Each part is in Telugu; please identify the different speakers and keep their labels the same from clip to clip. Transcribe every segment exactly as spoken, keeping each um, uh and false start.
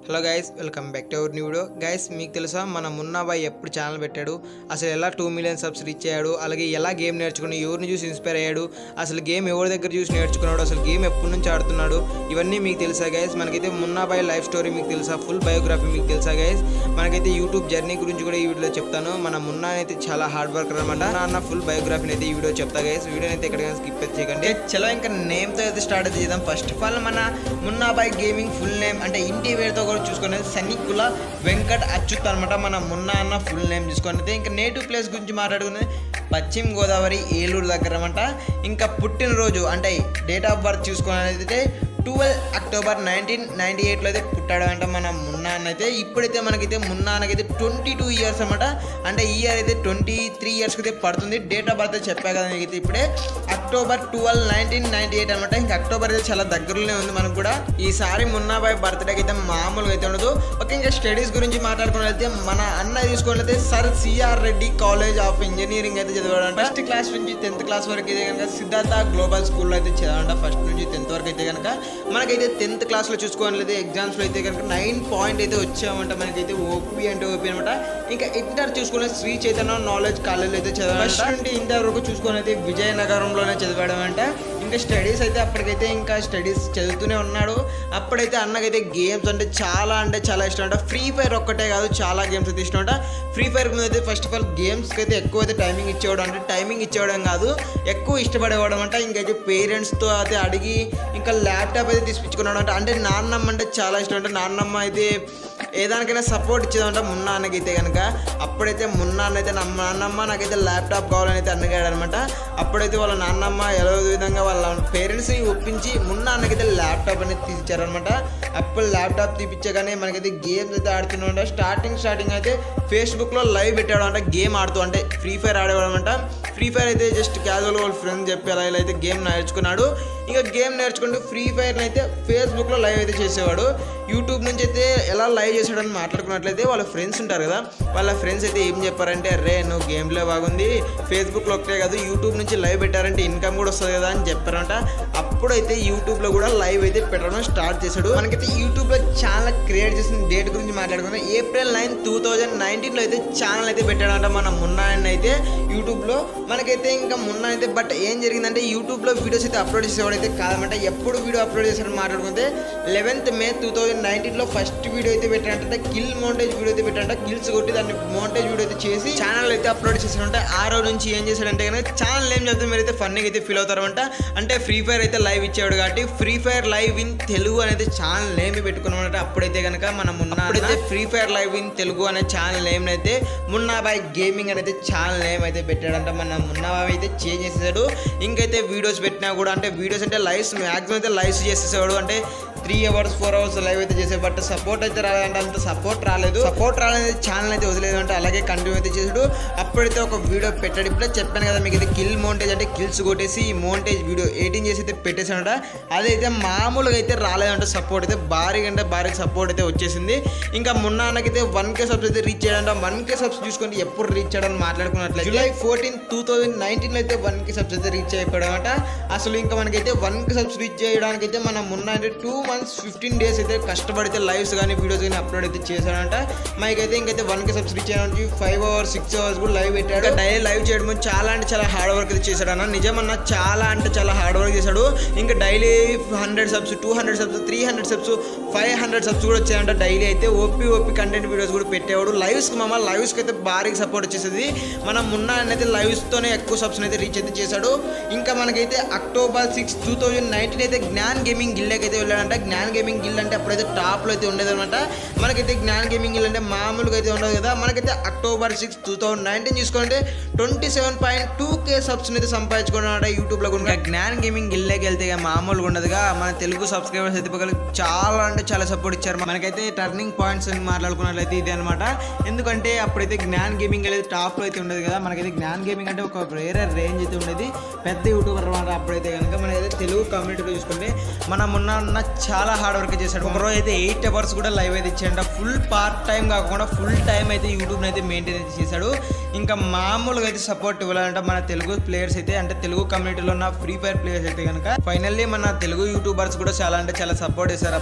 Speaker 1: Hello guys, welcome back to our new video. Guys, మీకు తెలుసా మన మున్నా బాయ్ ఎప్పుడు ఛానల్ పెట్టాడు, అసలు ఎలా టూ మిలియన్ సబ్స్ రీచ్ అయ్యాడు, అలాగే ఎలా గేమ్ నేర్చుకుని ఎవరిని చూసి ఇన్స్పైర్ అయ్యాడు, అసలు గేమ్ ఎవరి దగ్గర చూసి నేర్చుకున్నాడు, అసలు గేమ్ ఎప్పటి నుంచి ఆడుతున్నాడు, ఇవన్నీ మీకు తెలుసా గైస్. మనకైతే మున్నా బాయ్ లైఫ్ స్టోరీ మీకు తెలుసా, ఫుల్ బయోగ్రఫీ మీకు తెలుసా గైస్. మనకైతే యూట్యూబ్ జర్నీ గురించి కూడా ఈ వీడియోలో చెప్తాను. మన మున్నా అయితే చాలా హార్డ్ వర్కర్ అనమాట. నాన్న ఫుల్ బయోగ్రఫీని అయితే ఈ వీడియో చెప్తా గైస్. వీడియోని అయితే ఎక్కడికైనా స్కిప్ చేయకండి. చలో ఇంకా నేమ్తో అయితే స్టార్ట్ అయితే చేద్దాం. ఫస్ట్ ఆఫ్ ఆల్ మన Munna Bhai gaming full name అంటే ఇంటి పేరుతో కూడా చూసుకునేది సన్నికుల వెంకట్ అచ్యుత్ అనమాట. మన మున్నా అన్న ఫుల్ నేమ్ చూసుకునేది. ఇంకా నేటివ్ ప్లేస్ గురించి మాట్లాడుకునేది పశ్చిమ గోదావరి ఏలూరు దగ్గర అనమాట. ఇంకా పుట్టినరోజు అంటే డేట్ ఆఫ్ బర్త్ చూసుకునేది అయితే ట్వెల్వ్ అక్టోబర్ నైన్టీన్ నైన్టీ ఎయిట్లో అయితే పుట్టాడు అంట మన మున్నా అన్న అయితే. ఇప్పుడైతే మనకైతే మున్నా అన్నకైతే ట్వంటీ టూ ఇయర్స్ అనమాట. అంటే ఈ ఇయర్ అయితే ట్వంటీ త్రీ ఇయర్స్కి అయితే పడుతుంది. డేట్ ఆఫ్ బర్త్ చెప్పా కదా మీకైతే ఇప్పుడే October twelve nineteen ninety eight అనమాట. ఇంకా అక్టోబర్ అయితే చాలా దగ్గరలోనే ఉంది మనకు కూడా. ఈసారి మున్నా బాయ్ బర్త్డేకి అయితే మామూలుగా అయితే ఉండదు. ఓకే, ఇంకా స్టడీస్ గురించి మాట్లాడుకున్నట్లయితే మన అన్న తీసుకున్నట్లయితే sir CR Reddy college of engineering అయితే చదివాడు. ఫస్ట్ క్లాస్ నుంచి టెన్త్ క్లాస్ వరకు అయితే కనుక సిద్ధార్థ గ్లోబల్ స్కూల్లో అయితే చదవంట. ఫస్ట్ నుంచి టెన్త్ వరకు అయితే కనుక మనకైతే టెన్త్ క్లాస్లో చూసుకోవాలైతే ఎగ్జామ్స్లో అయితే కనుక నైన్ పాయింట్ అయితే వచ్చామంట. మనకైతే ఓపీ అంటే ఓపీ అనమాట. ఇంకా ఇంటర్ చూసుకునే శ్రీ చైతన్య నాలెడ్జ్ కాలేజ్లో అయితే చదివాడు. ఫస్ట్ నుండి ఇంటర్ వరకు చూసుకుని అయితే విజయనగరంలోనే చదివాడమంట. ఇంకా స్టడీస్ అయితే అప్పటికైతే ఇంకా స్టడీస్ చదువుతూనే ఉన్నాడు. అప్పుడైతే అన్నకైతే గేమ్స్ అంటే చాలా అంటే చాలా ఇష్టం అంట. ఫ్రీ ఫైర్ ఒక్కటే కాదు, చాలా గేమ్స్ అయితే ఇష్టం అంట. ఫ్రీ ఫైర్ మీద అయితే ఫస్ట్ ఆఫ్ ఆల్ గేమ్స్కి అయితే ఎక్కువ అయితే టైమింగ్ ఇచ్చేవాడు. అంటే టైమింగ్ ఇచ్చేవడం కాదు, ఎక్కువ ఇష్టపడేవాడు అంట. ఇంకైతే పేరెంట్స్తో అయితే అడిగి ఇంకా ల్యాప్టాప్ అయితే తీసుకొచ్చుకున్నాడు అంట. అంటే నాన్నమ్మ అంటే చాలా ఇష్టం అంటే నాన్నమ్మ అయితే ఏదానికైనా సపోర్ట్ ఇచ్చేదంట మున్నా అన్నకైతే కనుక. అప్పుడైతే మున్నా అన్న అయితే నా నాన్నమ్మ నాకైతే ల్యాప్టాప్ కావాలని అయితే అన్నగాడు అనమాట. అప్పుడైతే వాళ్ళ నాన్నమ్మ ఎలా విధంగా వాళ్ళ పేరెంట్స్ని ఒప్పించి మున్నా అన్నకైతే ల్యాప్టాప్ అనేది తీసిచ్చారనమాట. అప్పుడు ల్యాప్టాప్ తీపిచ్చగానే మనకైతే గేమ్స్ అయితే ఆడుతున్నాడు. స్టార్టింగ్ స్టార్టింగ్ అయితే ఫేస్బుక్లో లైవ్ పెట్టాడు అంట గేమ్ ఆడుతూ. అంటే ఫ్రీ ఫైర్ ఆడేవాడు అనమాట. ఫ్రీ ఫైర్ అయితే జస్ట్ క్యాజువల్ వాళ్ళ ఫ్రెండ్స్ చెప్పి అలా ఇలా అయితే గేమ్ నేర్చుకున్నాడు. ఇంకా గేమ్ నేర్చుకుంటూ ఫ్రీ ఫైర్ని అయితే ఫేస్బుక్లో లైవ్ అయితే చేసేవాడు. యూట్యూబ్ నుంచి అయితే ఎలా లైవ్ చేసాడని మాట్లాడుకున్నట్లయితే వాళ్ళ ఫ్రెండ్స్ ఉంటారు కదా, వాళ్ళ ఫ్రెండ్స్ అయితే ఏం చెప్పారంటే, అరే నువ్వు గేమ్లో బాగుంది, ఫేస్బుక్లో ఒకటే కాదు యూట్యూబ్ నుంచి లైవ్ పెట్టారంటే ఇన్కమ్ కూడా వస్తుంది కదా అని చెప్పారంట. అప్పుడైతే యూట్యూబ్లో కూడా లైవ్ అయితే పెట్టడం స్టార్ట్ చేశాడు. మనకైతే యూట్యూబ్లో ఛానల్ క్రియేట్ చేసిన డేట్ గురించి మాట్లాడుకున్నాం. ఏప్రిల్ నైన్ టూ థౌజండ్ నైన్టీన్లో అయితే ఛానల్ అయితే పెట్టాడంట మన మున్నా అయితే యూట్యూబ్లో. మనకైతే ఇంకా మున్నా అయితే బట్ ఏం జరిగిందంటే యూట్యూబ్లో వీడియోస్ అయితే అప్లోడ్ చేసేవాడు అయితే కాదనమాట. ఎప్పుడు వీడియో అప్లోడ్ చేశాడని మాట్లాడుకుంటే లెవెన్త్ మే టూ థౌజండ్ నైన్టీన్లో ఫస్ట్ వీడియో అయితే పెట్టాడంటే కిల్ మౌంటేజ్ వీడియో అయితే పెట్టాడంట. కిల్స్ కొట్టి దాన్ని మౌంటేజ్ వీడియో అయితే చేసి ఛానల్ అయితే అప్లోడ్ చేశాడంటే ఆ రోజు నుంచి ఏం చేశాడంటే కనుక ఛానల్ ఏం చెప్తే మీరు అయితే ఫన్నీగా అయితే ఫీల్ అవుతారంట. అంటే ఫ్రీ ఫైర్ అయితే లైవ్ ఇచ్చేవాడు కాబట్టి free fire live in Telugu అనేది ఛానల్ నేమ్ పెట్టుకున్నామంట. అప్పుడైతే కనుక మన మున్నా అయితే free fire live in Telugu అనే ఛానల్ నేమ్ అయితే మున్నా బాయ్ గేమింగ్ అనేది ఛానల్ నేమ్ అయితే పెట్టాడంట. మన మున్నా బాయ్ అయితే చేంజ్ చేసేసాడు. ఇంకైతే వీడియోస్ పెట్టినా కూడా అంటే వీడియోస్ అంటే లైవ్స్ మ్యాక్సిమం అయితే లైవ్స్ చేసేసాడు. అంటే three hours four hours live అయితే చేసే బట్ సపోర్ట్ అయితే రాలేదంటే అంత సపోర్ట్ రాలేదు. సపోర్ట్ రాలేదు ఛానల్ అయితే వదిలేదు అంటే అలాగే కంటిన్యూ అయితే చేసాడు. అప్పుడైతే ఒక వీడియో పెట్టాడు. ఇప్పుడే చెప్పాను కదా మీకు అయితే కిల్ మౌంటేజ్ అంటే కిల్స్ కొట్టేసి ఈ మౌంటేజ్ వీడియో ఎడిటింగ్ చేసి అయితే పెట్టేసాడంట. అదైతే మామూలుగా అయితే రాలేదంటే సపోర్ట్ అయితే భారీ అంటే భారీ సపోర్ట్ అయితే వచ్చేసింది. ఇంకా మున్నా అన్నకైతే వన్ కే సబ్స్ అయితే రీచ్ అయ్యాడంట. వన్ కే సబ్స్ చూసుకుంటే ఎప్పుడు రీచ్ అయ్యాడని మాట్లాడుకున్నట్లయితే జూలై ఫోర్టీన్ టూ థౌజండ్ నైన్టీన్లో అయితే వన్ కే సబ్స్ అయితే రీచ్ అయిపోయాడనమాట. అసలు ఇంకా మనకైతే వన్ కే సబ్స్ రీచ్ చేయడానికి అయితే మన మున్నా అంటే టూ మంత్స్ ఫిఫ్టీన్ డేస్ అయితే కష్టపడితే లైవ్స్ కానీ వీడియోస్ కానీ అప్లోడ్ అయితే చేశాడంట. మనకైతే ఇంకైతే వన్ కే సబ్స్ రీచ్ చేయడానికి ఫైవ్ అవర్స్ సిక్స్ అవర్స్ కూడా లైవ్ పెట్టాడు. డైలీ లైవ్ చేయడం చాలా అంటే చాలా హార్డ్ వర్క్ అయితే చేశాడన్న. నిజమన్నా చాలా అంటే చాలా హార్డ్ వర్క్ చేశాడు. ఇంకా daily hundred subs two hundred subs three hundred subs five hundred subs కూడా వచ్చాయంట. డైలీ అయితే ఓపీ ఓపీ కంటెంట్ వీడియోస్ కూడా పెట్టేవాడు. లైవ్స్కి మామ లైవ్స్కి అయితే భారీగా సపోర్ట్ వచ్చేసేది. మనం మున్నా అయితే లైవ్స్తోనే ఎక్కువ సబ్స్ అయితే రీచ్ అయితే చేశాడు. ఇంకా మనకైతే October six two thousand nineteen అయితే జ్ఞాన్ గేమింగ్ గిల్లోకి అయితే వెళ్ళాడంట. జ్ఞాన్ గేమింగ్ గిల్ అంటే అప్పుడైతే టాప్లో అయితే ఉండేది అనమాట. మనకైతే జ్ఞాన్ గేమింగ్ గిల్ అంటే మామూలుగా అయితే ఉండదు కదా. మనకైతే October six two thousand nineteen చూసుకుంటే twenty seven point two K subs అయితే సంపాదించుకున్నాడు యూట్యూబ్లో కూడా. జ్ఞాన్ గేమింగ్ గిల్లోకి వెళ్తే మామూలుగా ఉండదుగా. మన తెలుగు సబ్స్క్రైబర్స్ అయితే చాలా అంటే చాలా సపోర్ట్ ఇచ్చారు. మనకైతే టర్నింగ్ పాయింట్స్ అని మాట్లాడుకున్నట్లయితే ఇది అనమాట. ఎందుకంటే అప్పుడైతే జ్ఞాన్ గేమింగ్ అనేది టాప్లో అయితే ఉండేది కదా. మనకైతే జ్ఞాన్ గేమింగ్ అంటే ఒక వేరే రేంజ్ అయితే ఉండేది, పెద్ద యూట్యూబర్ అనమాట. అప్పుడైతే కనుక మనకైతే తెలుగు కమ్యూనిటీలో చూసుకుంటే మన మున్నా చాలా హార్డ్ వర్క్ చేశాడు. ఒకరోజు అయితే ఎయిట్ అవర్స్ కూడా లైవ్ అయితే ఇచ్చాడు. ఫుల్ పార్ట్ టైం కాకుండా ఫుల్ టైం అయితే యూట్యూబ్ని అయితే మెయింటైన్ అయితే చేశాడు. ఇంకా మామూలుగా అయితే సపోర్ట్ ఇవ్వాలంటే మన తెలుగు ప్లేయర్స్ అయితే అంటే తెలుగు కమ్యూనిటీలో ఉన్న ఫ్రీ ఫైర్ ప్లేయర్స్ అయితే కనుక ఫైనల్లీ మన తెలుగు యూట్యూబర్స్ కూడా చాలా అంటే చాలా సపోర్ట్ చేశారు. అప్పుడైతే కనుక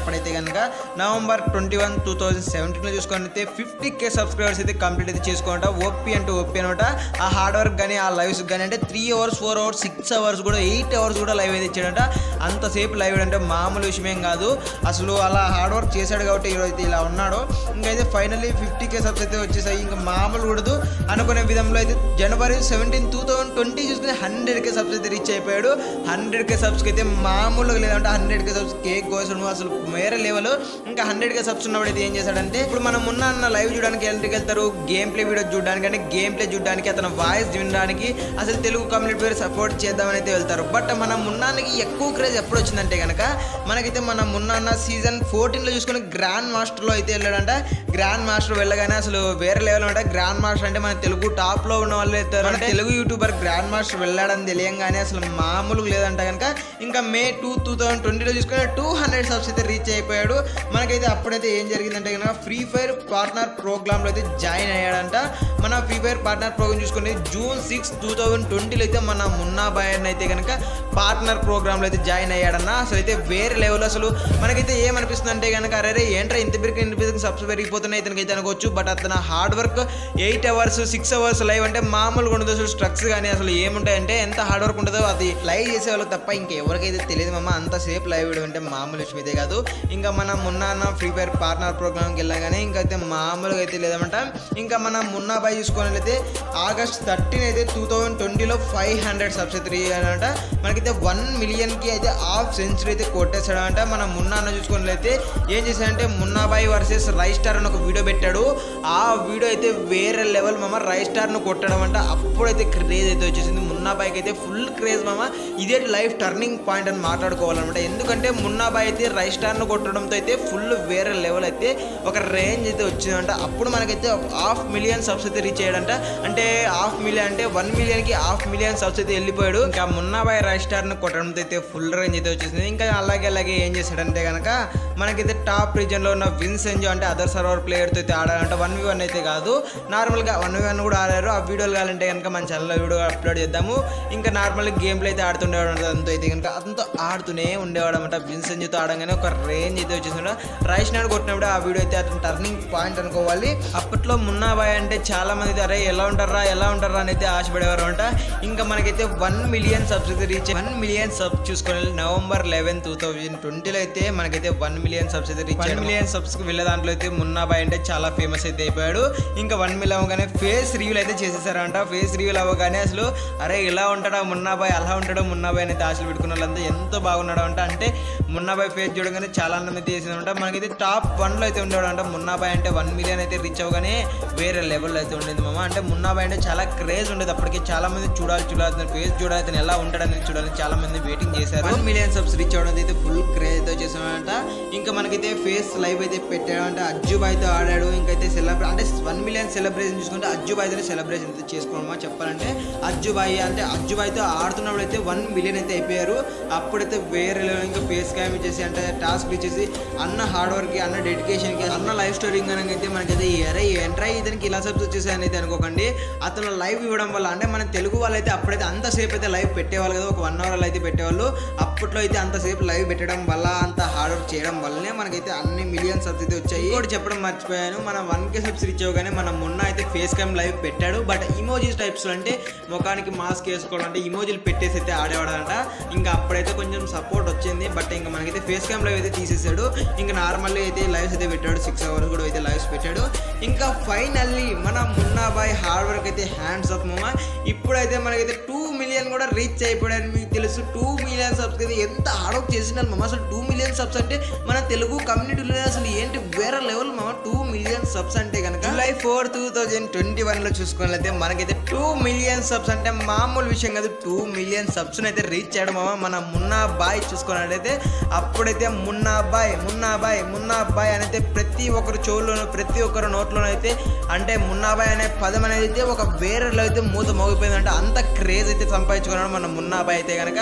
Speaker 1: కనుక November twenty one two thousand సెవెంటీన్లో చూసుకొని అయితే ఫిఫ్టీ కే సబ్స్క్రైబర్స్ అయితే కంప్లీట్ అయితే చేసుకోంట. ఓపీ అంటే ఓపీ అనమాట. ఆ హార్డ్ వర్క్ కానీ ఆ లైవ్స్ కానీ అంటే three hours four hours six hours కూడా ఎయిట్ అవర్స్ కూడా లైవ్ అయితే ఇచ్చాడంట. అంతసేపు లైవ్ అంటే మామూలు విషయం కాదు. అసలు అలా హార్డ్ వర్క్ చేశాడు కాబట్టి ఈరోజు అయితే ఇలా ఉన్నాడు. ఇంకైతే ఫైనల్లీ ఫిఫ్టీ కే సబ్స్ అయితే వచ్చేసాయి. ఇంకా మామూలు కూడదు అనుకునే విధంలో అయితే January seventeen two thousand twenty చూసుకుని హండ్రెడ్ కే సబ్స్ అయితే రీచ్ అయిపోయాడు. హండ్రెడ్ కే సబ్స్కి అయితే మామూలుగా లేదంటే హండ్రెడ్ కే సబ్స్ కేక్ కోసడం అసలు వేరే లెవెల్. ఇంకా హండ్రెడ్ కే సబ్స్ ఉన్నప్పుడు అయితే ఏం చేశాడంటే ఇప్పుడు మనం ఉన్న అన్న లైవ్ చూడడానికి ఎంట్రీకి వెళ్తారు, గేమ్ ప్లే వీడియో చూడడానికి అంటే గేమ్ ప్లే చూడడానికి అతను వాయిస్ వినడానికి అసలు తెలుగు కమ్యూనిటీ పేరు సపోర్ట్ చేద్దామని అయితే వెళ్తారు. బట్ మన మున్నానికి ఎక్కువ క్రేజ్ ఎప్పుడు వచ్చిందంటే కనుక మనకైతే మన మున్న సీజన్ ఫోర్టీన్లో చూసుకుని గ్రాండ్ మాస్టర్లో అయితే వెళ్ళాడంట. గ్రాండ్ మాస్టర్ వెళ్ళగానే అసలు వేరే లెవెల్ అంటే గ్రాండ్ మాస్టర్ అంటే మన తెలుగు టాప్లో ఉన్న వాళ్ళు వెళ్తారు. అంటే తెలుగు యూట్యూబర్ గ్రాండ్ మాస్టర్ వెళ్ళాడని తెలియంగానే అసలు మామూలుగా లేదంట కనుక ఇంకా మే టూ టూ థౌసండ్ ట్వంటీలో చూసుకుని టూ హండ్రెడ్ సబ్స్ అయితే రీచ్ అయిపోయాడు. మనకైతే అప్పుడైతే ఏం జరిగిందంటే కనుక ఫ్రీ ఫైర్ పార్ట్నర్ ప్రోగ్రామ్లో అయితే జాయిన్ అయ్యాడంట. మన ఫ్రీ ఫైర్ పార్ట్నర్ ప్రోగ్రామ్ చూసుకుని జూన్ సిక్స్ టూ థౌసండ్ ట్వంటీలో అయితే మన మున్నా బాయ్ అని అయితే కనుక పార్ట్నర్ ప్రోగ్రామ్లో అయితే జాయిన్ అయ్యాడన్న. అసలు అయితే వేరే లెవెల్. అసలు మనకైతే ఏమనిపిస్తుంది అంటే కనుక అరే ఏంట్రా ఇంత పెరిగి ఇంత పెరిగి సబ్స్ పెరిగిపోతున్నాయి ఇతనికైతే అనుకోవచ్చు. బట్ అతను hard work eight hours six hours live అంటే మామూలుగా ఉండదు. అసలు స్ట్రక్స్ కానీ అసలు ఏముంటాయంటే ఎంత హార్డ్ వర్క్ ఉంటుందో అది లైవ్ చేసే వాళ్ళకి తప్ప ఇంకెవరికైతే తెలియదు మామ. అంతసేపు లైవ్ ఇవ్వడం అంటే మామూలు విషయం అయితే కాదు. ఇంకా మన మున్నా ఫ్రీ ఫైర్ పార్ట్నర్ ప్రోగ్రామ్కి వెళ్ళగానే ఇంకైతే మామూలుగా అయితే లేదన్నమాట. ఇంకా మన మున్నా బాయ్ చూసుకున్నట్లయితే ఆగస్ట్ థర్టీన్ అయితే టూ థౌసండ్ ట్వంటీలో ఫైవ్ హండ్రెడ్ సబ్స్ అయితే అనమాట. మనకైతే వన్ మిలియన్కి అయితే హాఫ్ సెంచరీ అయితే కొట్టేస్తాడంట. మన మున్నా అన్న చూసుకున్నట్లయితే ఏం చేశాడంటే మున్నాబాయ్ వర్సెస్ రై స్టార్ అని ఒక వీడియో పెట్టాడు. ఆ వీడియో అయితే వేరే లెవెల్ మామ. రై స్టార్ను కొట్టడం అంటే అప్పుడైతే క్రేజ్ అయితే వచ్చేసింది. మున్నాబాయ్కి అయితే ఫుల్ క్రేజ్ మామ. ఇదే లైఫ్ టర్నింగ్ పాయింట్ అని మాట్లాడుకోవాలన్నమాట. ఎందుకంటే మున్నాబాయ్ అయితే రై స్టార్ను కొట్టడంతో అయితే ఫుల్ వేరే లెవెల్ అయితే ఒక రేంజ్ అయితే వచ్చిందంట. అప్పుడు మనకైతే హాఫ్ మిలియన్ సబ్స్ అయితే రీచ్ అయ్యాడంట. అంటే హాఫ్ మిలియన్ అంటే వన్ మిలియన్కి హాఫ్ మిలియన్ సబ్స్ అయితే వెళ్ళిపోయాడు. ఇంకా మున్నాబాయ్ రై స్టార్ను కొట్టడంతో అయితే ఫుల్ రేంజ్ అయితే వచ్చేసింది. ఇంకా అలాగే అలాగే ఏం చేశాడంటే కనుక మనకైతే టాప్ రీజన్లో ఉన్న విన్సెంజో అంటే అదర్ సర్వర్ ప్లేయర్తో అయితే ఆడాలంటే వన్ వి వన్ అయితే కాదు, నార్మల్గా వన్ వి వన్ కూడా ఆడారు. ఆ వీడియోలు కావాలంటే కనుక మన ఛానల్లో వీడియో అప్లోడ్ చేద్దాము. ఇంకా నార్మల్గా గేమ్ ప్లే అయితే ఆడుతుండేవాడు అంటే అంతా అయితే కనుక అతనితో ఆడుతూనే ఉండేవాడు అనమాట. విన్సెంజోతో ఆడగానే ఒక రేంజ్ అయితే వచ్చేసిండు. రైస్ నాడు కొట్టినప్పుడు ఆ వీడియో అయితే అతను టర్నింగ్ పాయింట్ అనుకోవాలి. అప్పట్లో మున్నాబాయ్ అంటే చాలా మంది అరే ఎలా ఉంటారా ఎలా ఉంటారా అని అయితే ఆశపడేవారు అనమాట. ఇంకా మనకైతే వన్ మిలియన్ సబ్స్ అయితే రీచ్ వన్ మిలియన్ సబ్స్ చూసుకొని నవంబర్ లెవెన్ టూ థౌజండ్ ట్వంటీలో అయితే మనకైతే వన్ మిలియన్ సబ్స్ అయితే రీచ్ వన్ మిలియన్ సబ్స్కి వెళ్ళే దాంట్లో అయితే మున్నాబాయ్ అంటే చాలా ఫేమస్ అయితే అయిపోయాడు. ఇంకా వన్ మిలియన్ అవ్వగానే ఫేస్ రివ్యూలు అయితే చేసేసారంట. ఫేస్ రివ్యూలు అవ్వగానే అసలు అరే ఇలా ఉంటాడా మున్నాబాయ్ అలా ఉంటాడో మున్నాబాయ్ అయితే ఆశలు పెట్టుకున్న వాళ్ళంతా ఎంతో బాగున్నాడు అంట. అంటే మున్నాబాయ్ ఫేస్ చూడగానే చాలా ఆనందం అయితే చేసిందంట. మనకైతే టాప్ వన్లో అయితే ఉండేవాడు అంట. మున్నాబాయ్ అంటే వన్ మిలియన్ అయితే రీచ్ అవ్వగానే వేరే లెవెల్లో అయితే ఉండేది మామ. అంటే మున్నాబాయ్ అంటే చాలా క్రేజ్ ఉండేది. అప్పటికే చాలా మంది చూడాలి చూడాలి ఫేస్ చూడాలి అతను ఎలా ఉంటాడని చూడాలని చాలా మంది వెయిటింగ్ చేశారు. వన్ మిలియన్ సబ్స్ రీచ్ అవ్వడం అయితే ఫుల్ క్రేజ్ అయితే వచ్చేసామంట. ఇంకా మనకైతే ఫేస్ లైవ్ అయితే పెట్టాడు అంటే అజ్జుబాయ్తో ఆడాడు. ఇంకైతే సెలబ్రే అంటే వన్ మిలియన్ సెలబ్రేషన్ చూసుకుంటే అజ్జుబాయ్తో సెలబ్రేషన్ అయితే చేసుకోవడమా చెప్పాలంటే అజ్జుబాయ్ అంటే అజ్జుబాయ్తో ఆడుతున్నప్పుడు అయితే వన్ మిలియన్ అయితే అయిపోయారు. అప్పుడైతే వేరే ఇంకా ఫేస్ క్యామ్ ఇచ్చేసి అంటే టాస్క్ ఇచ్చేసి అన్న హార్డ్ వర్క్కి అన్న డెడికేషన్కి అన్న లైఫ్ స్టోరీ అయితే మనకైతే ఎరే ఎంట్రై ఇతనికి ఇలా సబ్స్ వచ్చేసాయని అయితే అనుకోకండి. అతను లైవ్ ఇవ్వడం వల్ల అంటే మన తెలుగు వాళ్ళు అయితే అప్పుడైతే అంతసేపు అయితే లైవ్ పెట్టేవాళ్ళు కదా, ఒక వన్ అవర్ అయితే పెట్టేవాళ్ళు. అప్పట్లో అయితే అంతసేపు లైవ్ పెట్టడం వల్ల అంత హార్డ్ వర్క్ చేయడం వల్లనే మనకైతే అన్ని మిలియన్ సబ్స్ అయితే వచ్చాయి. ఇంకోటి చెప్పడం మర్చిపోయాను, మన వన్ కే సబ్స్ రీచ్ అవ్వగానే మన మొన్న అయితే ఫేస్ క్యామ్ లైవ్ పెట్టాడు. బట్ ఇమోజీస్ టైప్స్ అంటే ముఖానికి మాస్క్ వేసుకోవడం అంటే ఇమోజీలు పెట్టేసి అయితే ఆడేవాడంట. ఇంకా అప్పుడైతే కొంచెం సపోర్ట్ వచ్చింది. బట్ ఇంకా మనకైతే ఫేస్ క్యామ్ లైవ్ అయితే తీసేసాడు. ఇంకా నార్మల్లీ అయితే లైవ్స్ అయితే పెట్టాడు, సిక్స్ అవర్స్ కూడా అయితే లైవ్స్ పెట్టాడు. ఇంకా ఫైనల్లీ మన మున్నాబాయ్ హార్డ్ వర్క్ అయితే హ్యాండ్స్ అప్ మామ. ఇప్పుడైతే మనకైతే టూ మిలియన్ కూడా రీచ్ అయిపోయాడని మీకు తెలుసు. టూ మిలియన్ సబ్స్ అయితే ఎంత హార్డ్ వర్క్ చేసినారు మామ. అసలు టూ మిలియన్ సబ్స్ అంటే మన తెలుగు కమ్యూనిటీలో అసలు ఏంటి వేరే లెవెల్ మామ. టూ మిలియన్ సబ్స్ అంటే కనుక July four two thousand twenty one లో చూసుకున్నట్లయితే మనకైతే టూ మిలియన్ సబ్స్ అంటే మామూలు విషయం కాదు. టూ మిలియన్ సబ్స్ అయితే రీచ్ చేయడం మామ. మన మున్నాబాయ్ చూసుకున్నట్లయితే అప్పుడైతే మున్నాబాయ్ మున్నాబాయ్ మున్నాబాయ్ అనేది ప్రతి ఒక్కరు చెవుల్లోనూ ప్రతి ఒక్కరు నోట్లోనూ అయితే అంటే మున్నాబాయ్ అనే పదం అనేది అయితే ఒక వేరేలో అయితే మూత మోగిపోయిందంటే అంత క్రేజ్ అయితే సంపాదించుకున్నాడు మన మున్నాబాయ్ అయితే కనుక.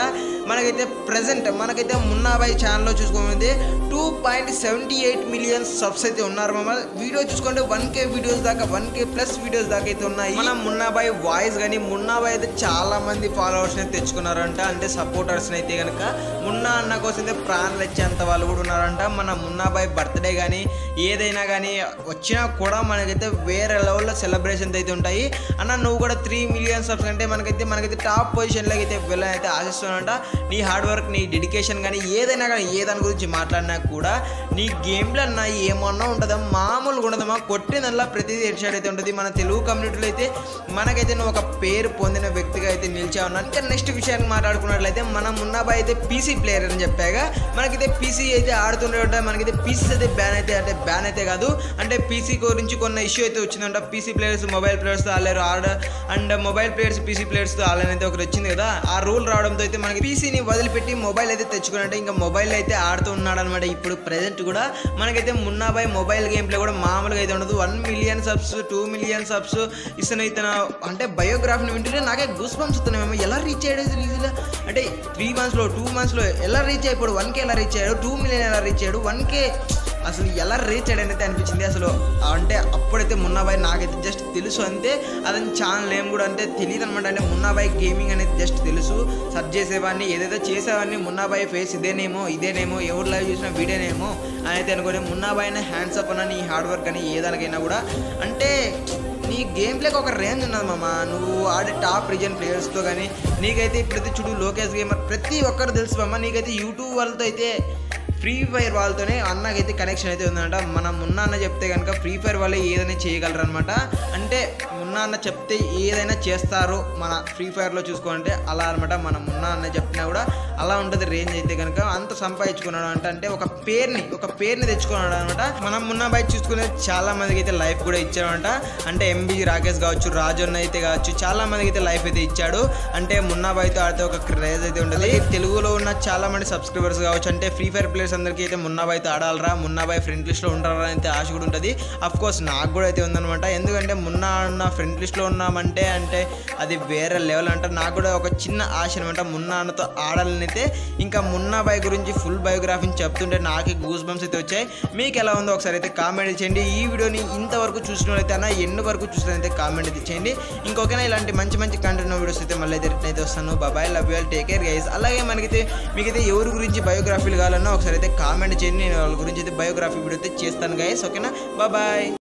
Speaker 1: మనకైతే ప్రజెంట్ మనకైతే మున్నాబాయ్ ఛానల్లో చూసుకుంటే two point seventy eight million subs అయితే ఉన్నారు మామ. వీడియో చూసుకుంటే వన్ కే వీడియోస్ దాకా వన్ కే ప్లస్ వీడియోస్ దాకా అయితే ఉన్నాయి. మన మున్నాబాయ్ వాయిస్ కానీ మున్నాబాయ్ అయితే చాలా మంది ఫాలోవర్స్ని అయితే తెచ్చుకున్నారంట, అంటే సపోర్టర్స్ని అయితే కనుక మున్నా అన్న కోసం అయితే ప్రాణాలు ఇచ్చేంత వాళ్ళు కూడా ఉన్నారంట. మన మున్నాబాయ్ బర్త్డే కానీ ఏదైనా కానీ వచ్చినా కూడా మనకైతే వేరే లెవెల్లో సెలబ్రేషన్స్ అయితే ఉంటాయి. అన్న నువ్వు కూడా త్రీ మిలియన్ సబ్స్ అంటే మనకైతే మనకైతే టాప్ పొజిషన్లోకి అయితే వెళ్ళని అయితే ఆశిస్తున్నానంట. నీ హార్డ్ వర్క్, నీ డెడికేషన్ కానీ ఏదైనా కానీ ఏ దాని గురించి మాట్లాడినా కూడా నీ గేమ్లో అన్న ఏమన్నా ఉంటుందా, మామూలుగా ఉండదమ్మా. కొట్టినల్లా ప్రతిదీ హెడ్షాట్ అయితే ఉంటుంది. మన తెలుగు కమ్యూనిటీలో అయితే మనకైతే నువ్వు ఒక పేరు పొందిన వ్యక్తిగా అయితే నిలిచావున్నా. ఇంకా నెక్స్ట్ విషయాన్ని మాట్లాడుకున్నట్లయితే మన మున్నాబాయ్ అయితే పీసీ ప్లేయర్ అని చెప్పాగా మనకైతే పీసీ అయితే ఆడుతుండే ఉంటాయి. మనకైతే పీసీ అయితే బ్యాన్ అయితే అంటే బ్యాన్ అయితే కాదు, అంటే పీసీ గురించి కొన్ని ఇష్యూ అయితే వచ్చిందంట. పీసీ ప్లేయర్స్ మొబైల్ ప్లేయర్స్తో ఆడలేరు, ఆడ అండ్ మొబైల్ ప్లేయర్స్ పీసీ ప్లేయర్స్తో ఆడలేని అయితే ఒకటి వచ్చింది కదా. ఆ రూల్ రావడంతో అయితే మనకి పీసీని వదిలిపెట్టి మొబైల్ అయితే తెచ్చుకున్నట్టే ఇంకా మొబైల్ అయితే ఆడుతూ ఉన్నాడు అనమాట. ఇప్పుడు ప్రెజెంట్ కూడా మనకైతే మున్నాబాయ్ మొబైల్ గేమ్ ప్లే కూడా మామూలుగా అయితే ఉండదు. One million subs two million subs ఇస్తున్న ఇతను అంటే బయోగ్రఫీని వింటుంటే నాకే గూస్ బంప్స్ వస్తున్నాయి మేము. ఎలా రీచ్ అయ్యాడు ఈజీగా అంటే త్రీ మంత్స్లో టూ మంత్స్లో ఎలా రీచ్ అయిపోయాడు, వన్ కే ఎలా రీచ్ అయ్యాడు, టూ మిలియన్ ఎలా రీచ్ అయ్యాడు, వన్ కే అసలు ఎలా రీచ్ అయ్యాడు అయితే అనిపించింది. అసలు అంటే అప్పుడైతే మున్నాబాయ్ నాకైతే జస్ట్ తెలుసు అంతే, అతని ఛానల్ ఏం కూడా అంటే తెలియదు అనమాట. అంటే మున్నాబాయ్ గేమింగ్ అనేది జస్ట్ తెలుసు, సర్చ్ చేసేవాడిని ఏదైతే చేసేవాడిని మున్నాబాయ్ ఫేస్ ఇదేనేమో ఇదేనేమో ఎవరు లైవ్ చూసిన వీడియోనేమో అని అయితే అనుకోని మున్నాబాయ్ హ్యాండ్స్ అప్ అన్న నీ హార్డ్ వర్క్ అని ఏదానికైనా కూడా అంటే నీ గేమ్ ప్లేకి ఒక రేంజ్ ఉన్నది మామ. నువ్వు ఆడే టాప్ రీజన్ ప్లేయర్స్తో కానీ నీకైతే ఇప్పుడైతే చూడు లోకేష్ గేమర్ ప్రతి ఒక్కరు తెలుసు మామ. నీకైతే యూట్యూబ్ వాళ్ళతో అయితే ఫ్రీ ఫైర్ వాళ్ళతోనే అన్నకైతే కనెక్షన్ అయితే ఉందన్నమాట. మనం మున్నా అన్న చెప్తే కనుక ఫ్రీ ఫైర్ వాళ్ళే ఏదైనా చేయగలరు అనమాట. అంటే మున్నా అన్న చెప్తే ఏదైనా చేస్తారు మన ఫ్రీ ఫైర్లో చూసుకోవాలంటే అలా అనమాట. మనం మున్నా అన్న చెప్పినా కూడా అలా ఉంటుంది రేంజ్ అయితే కనుక. అంత సంపాదించుకున్నాడు అంటే అంటే ఒక పేరుని ఒక పేరుని తెచ్చుకున్నాడు అనమాట. మనం మున్నాబాయ్ చూసుకునే చాలా మందికి అయితే లైఫ్ కూడా ఇచ్చాడంట. అంటే ఎంబీ రాకేష్ కావచ్చు, రాజు అన్న అయితే కావచ్చు, చాలా మందికి అయితే లైఫ్ అయితే ఇచ్చాడు. అంటే మున్నాబాయ్తో ఆడితే ఒక క్రేజ్ అయితే ఉంటుంది. తెలుగులో ఉన్న చాలా మంది సబ్స్క్రైబర్స్ కావచ్చు, అంటే ఫ్రీ ఫైర్ ప్లేయర్స్ అందరికీ అయితే మున్నాబాయ్తో ఆడాలరా, మున్నాబాయ్ ఫ్రెండ్ లిస్ట్లో ఉంటారా అయితే ఆశ కూడా ఉంటుంది. అఫ్ కోర్స్ నాకు కూడా అయితే ఉందనమాట. ఎందుకంటే మున్నా అన్న ఫ్రెండ్ లిస్ట్లో ఉన్నామంటే అంటే అది వేరే లెవెల్ అంట. నాకు కూడా ఒక చిన్న ఆశ అనమాట మున్నా అన్నతో ఆడాలని అయితే. ఇంకా మున్నాబాయ్ గురించి ఫుల్ బయోగ్రఫీని చెప్తుంటే నాకే గూస్ బంప్స్ అయితే వచ్చాయి. మీకు ఎలా ఉందో ఒకసారి అయితే కామెంట్ చేయండి. ఈ వీడియోని ఇంతవరకు చూసిన వాళ్ళైతే అన్న ఎన్ని వరకు చూసినైతే కామెంట్ అయితే చేయండి. ఇంకొకనా ఇలాంటి మంచి మంచి కంటెంట్ వీడియోస్ అయితే మళ్ళీ అయితే రిటర్న్ అయితే వస్తాను. బాబాయ్, love you all, take care guys. అలాగే మనకైతే మీకైతే ఎవరి గురించి బయోగ్రఫీలు కావాలన్నా ఒకసారి అయితే కామెంట్ చేయండి. నేను వాళ్ళ గురించి అయితే బయోగ్రఫీ వీడియో అయితే చేస్తాను గైస్. ఓకేనా, బాయ్.